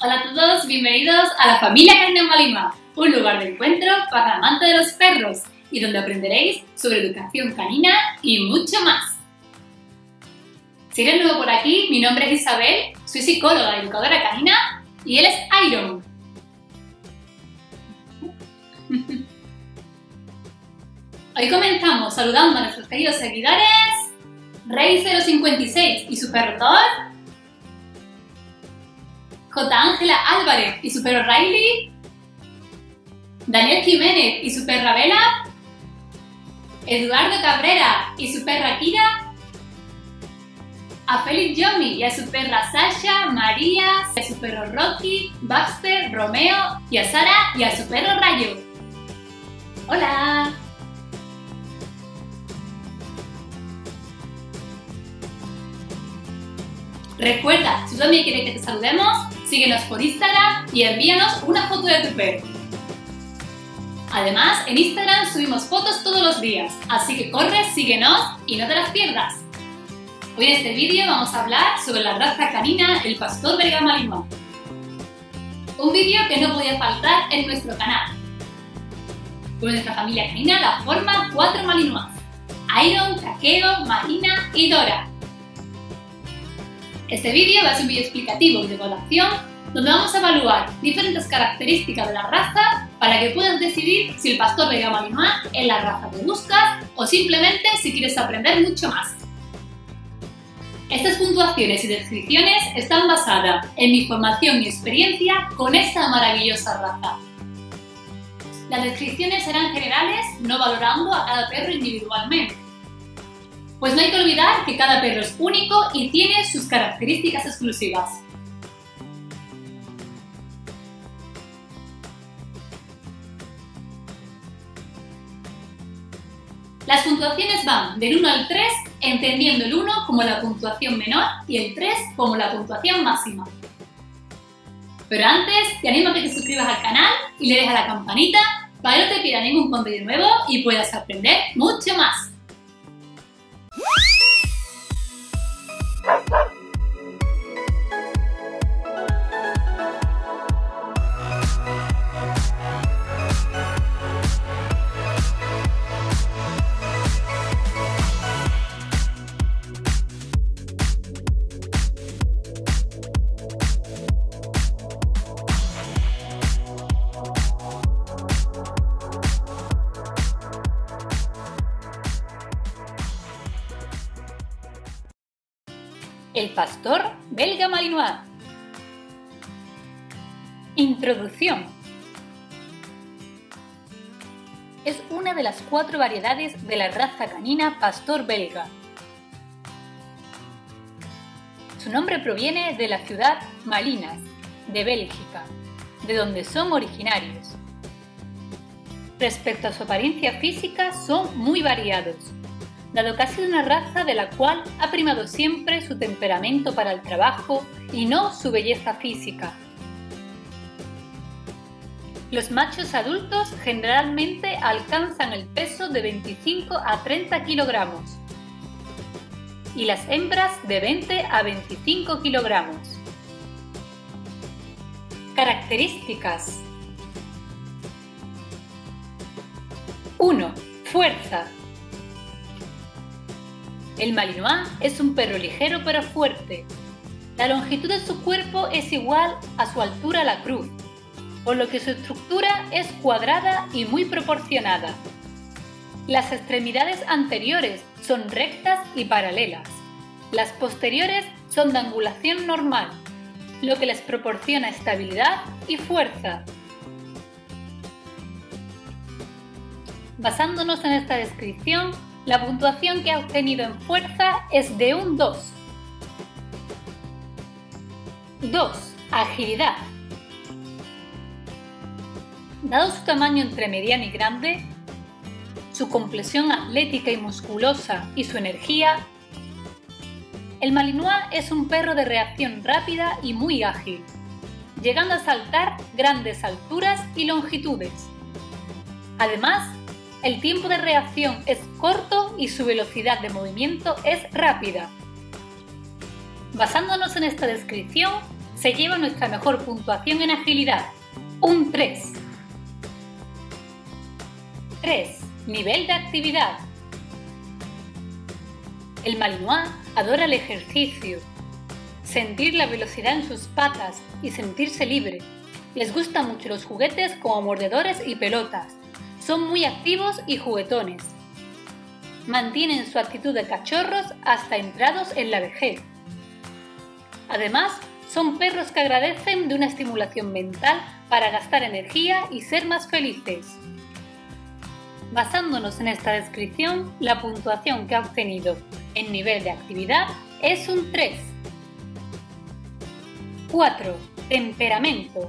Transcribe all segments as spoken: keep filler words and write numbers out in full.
Hola a todos, bienvenidos a la familia Canina Malinois, un lugar de encuentro para amantes de los perros y donde aprenderéis sobre educación canina y mucho más. Si eres nuevo por aquí, mi nombre es Isabel, soy psicóloga y educadora canina y él es Iron. Hoy comenzamos saludando a nuestros queridos seguidores Rey cero cincuenta y seis y su perro Thor, J. Ángela Álvarez y su perro Riley, Daniel Jiménez y su perra Bella, Eduardo Cabrera y su perra Kira, a Félix Yomi y a su perra Sasha, María, y a su perro Rocky, Baxter, Romeo y a Sara y a su perro Rayo. ¡Hola! Recuerda, si tú también quieres que te saludemos, síguenos por Instagram y envíanos una foto de tu perro. Además, en Instagram subimos fotos todos los días, así que corre, síguenos y no te las pierdas. Hoy en este vídeo vamos a hablar sobre la raza canina el pastor belga Malinois. Un vídeo que no podía faltar en nuestro canal. Pues nuestra familia canina la forman cuatro Malinois: Iron, Takeo, Marina y Dora. Este vídeo va a ser un vídeo explicativo y de evaluación donde vamos a evaluar diferentes características de la raza para que puedas decidir si el pastor belga Malinois es la raza que buscas o simplemente si quieres aprender mucho más. Estas puntuaciones y descripciones están basadas en mi formación y experiencia con esta maravillosa raza. Las descripciones serán generales, no valorando a cada perro individualmente. Pues no hay que olvidar que cada perro es único y tiene sus características exclusivas. Las puntuaciones van del uno al tres, entendiendo el uno como la puntuación menor y el tres como la puntuación máxima. Pero antes, te animo a que te suscribas al canal y le dejes a la campanita para que no te pierdas ningún contenido nuevo y puedas aprender mucho más. El pastor belga Malinois. Introducción. Es una de las cuatro variedades de la raza canina pastor belga. Su nombre proviene de la ciudad Malines, de Bélgica, de donde son originarios. Respecto a su apariencia física, son muy variados, dado que ha sido una raza de la cual ha primado siempre su temperamento para el trabajo y no su belleza física. Los machos adultos generalmente alcanzan el peso de veinticinco a treinta kilogramos y las hembras de veinte a veinticinco kilogramos. Características. uno. Fuerza. El Malinois es un perro ligero pero fuerte. La longitud de su cuerpo es igual a su altura a la cruz, por lo que su estructura es cuadrada y muy proporcionada. Las extremidades anteriores son rectas y paralelas. Las posteriores son de angulación normal, lo que les proporciona estabilidad y fuerza. Basándonos en esta descripción, la puntuación que ha obtenido en fuerza es de un dos. dos. Agilidad. Dado su tamaño entre mediano y grande, su complexión atlética y musculosa y su energía, el Malinois es un perro de reacción rápida y muy ágil, llegando a saltar grandes alturas y longitudes. Además, el tiempo de reacción es corto y su velocidad de movimiento es rápida. Basándonos en esta descripción, se lleva nuestra mejor puntuación en agilidad, un tres. tres. Nivel de actividad. El Malinois adora el ejercicio, sentir la velocidad en sus patas y sentirse libre. Les gustan mucho los juguetes como mordedores y pelotas. Son muy activos y juguetones. Mantienen su actitud de cachorros hasta entrados en la vejez. Además, son perros que agradecen de una estimulación mental para gastar energía y ser más felices. Basándonos en esta descripción, la puntuación que ha obtenido en nivel de actividad es un tres. cuatro. Temperamento.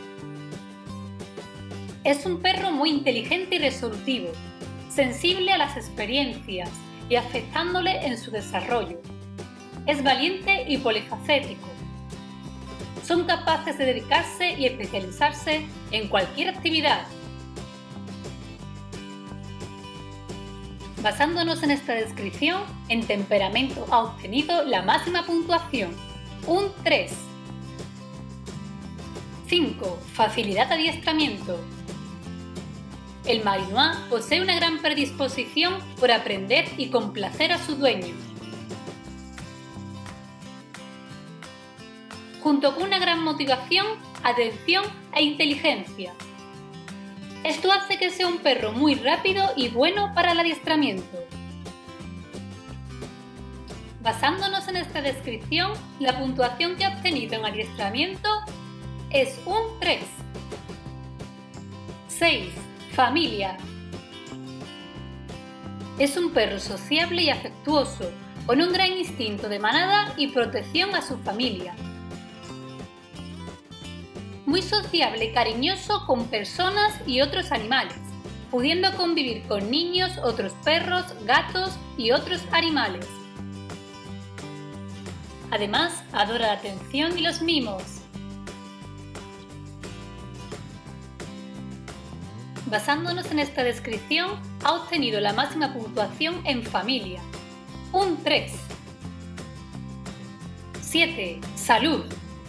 Es un perro muy inteligente y resolutivo, sensible a las experiencias y afectándole en su desarrollo. Es valiente y polifacético. Son capaces de dedicarse y especializarse en cualquier actividad. Basándonos en esta descripción, en temperamento ha obtenido la máxima puntuación, un tres. cinco. Facilidad de adiestramiento. El Malinois posee una gran predisposición por aprender y complacer a su dueño. Junto con una gran motivación, atención e inteligencia. Esto hace que sea un perro muy rápido y bueno para el adiestramiento. Basándonos en esta descripción, la puntuación que ha obtenido en adiestramiento es un tres. seis. Familia. Es un perro sociable y afectuoso, con un gran instinto de manada y protección a su familia. Muy sociable y cariñoso con personas y otros animales, pudiendo convivir con niños, otros perros, gatos y otros animales. Además, adora la atención y los mimos. Basándonos en esta descripción, ha obtenido la máxima puntuación en familia, un tres. siete. Salud.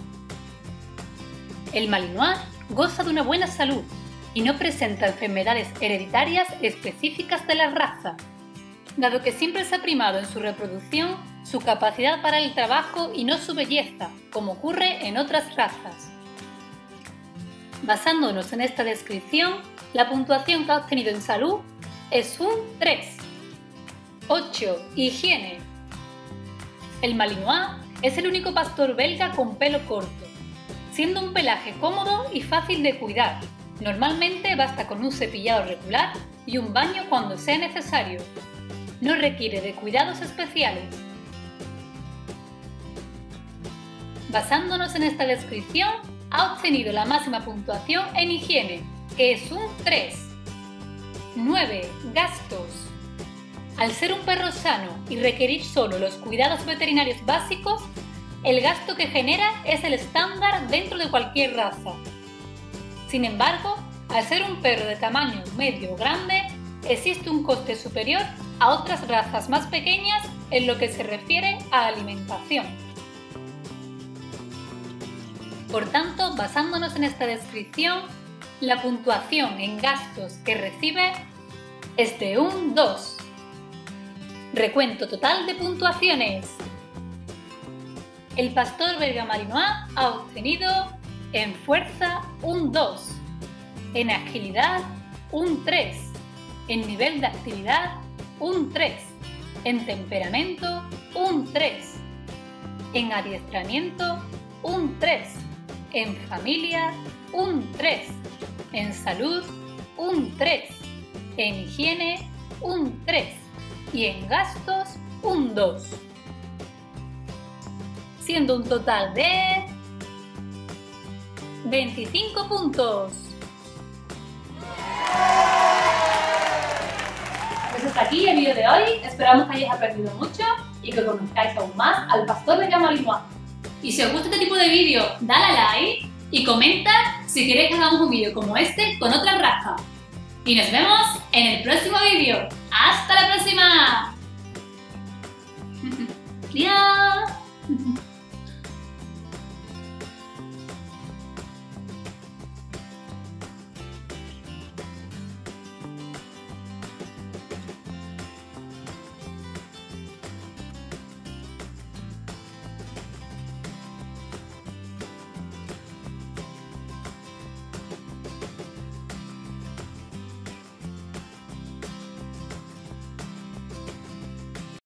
El Malinois goza de una buena salud y no presenta enfermedades hereditarias específicas de la raza, dado que siempre se ha primado en su reproducción su capacidad para el trabajo y no su belleza, como ocurre en otras razas. Basándonos en esta descripción, la puntuación que ha obtenido en salud es un tres. ocho. Higiene. El Malinois es el único pastor belga con pelo corto, siendo un pelaje cómodo y fácil de cuidar. Normalmente basta con un cepillado regular y un baño cuando sea necesario. No requiere de cuidados especiales. Basándonos en esta descripción, ha obtenido la máxima puntuación en higiene, que es un tres. nueve. Gastos. Al ser un perro sano y requerir solo los cuidados veterinarios básicos, el gasto que genera es el estándar dentro de cualquier raza. Sin embargo, al ser un perro de tamaño medio o grande, existe un coste superior a otras razas más pequeñas en lo que se refiere a alimentación. Por tanto, basándonos en esta descripción, la puntuación en gastos que recibe es de un dos. Recuento total de puntuaciones. El pastor belga Malinois ha obtenido en fuerza un dos, en agilidad un tres, en nivel de actividad un tres, en temperamento un tres, en adiestramiento un tres, en familia un tres, en salud un tres, en higiene un tres y en gastos un dos. Siendo un total de veinticinco puntos. Pues hasta aquí el vídeo de hoy. Esperamos que hayáis aprendido mucho y que conozcáis aún más al pastor belga Malinois. Y si os gusta este tipo de vídeo, dale a like y comenta si queréis que hagamos un vídeo como este con otra raza. Y nos vemos en el próximo vídeo. ¡Hasta la próxima! ¡Adiós!